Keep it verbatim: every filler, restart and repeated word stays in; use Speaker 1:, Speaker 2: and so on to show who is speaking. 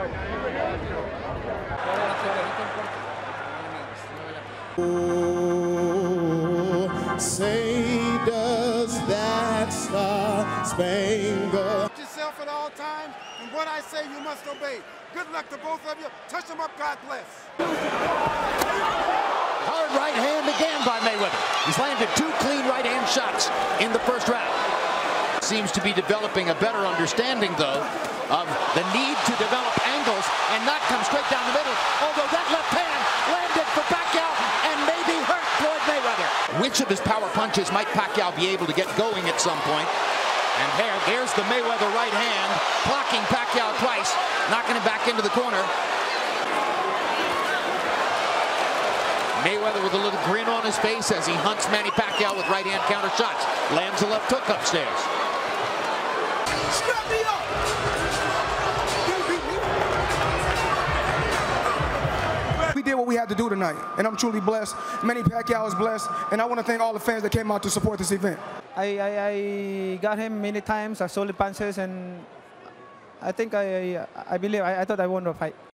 Speaker 1: Oh, say does that star-spangled
Speaker 2: yourself at all times, and what I say you must obey. Good luck to both of you. Touch them up, God bless.
Speaker 3: Hard right hand again by Mayweather. He's landed two clean right hand shots in the first round. Seems to be developing a better understanding, though, of the need to develop angles and not come straight down the middle. Although that left hand landed for Pacquiao and maybe hurt Floyd Mayweather. Which of his power punches might Pacquiao be able to get going at some point? And there, there's the Mayweather right hand, blocking Pacquiao twice, knocking him back into the corner. Mayweather with a little grin on his face as he hunts Manny Pacquiao with right hand counter shots. Lands a left hook upstairs.
Speaker 2: Strap me up!
Speaker 4: We did what we had to do tonight, and I'm truly blessed. Manny Pacquiao is blessed, and I want to thank all the fans that came out to support this event.
Speaker 5: I, I, I got him many times, I solid punches, and I think I, I believe, I, I thought I won the fight.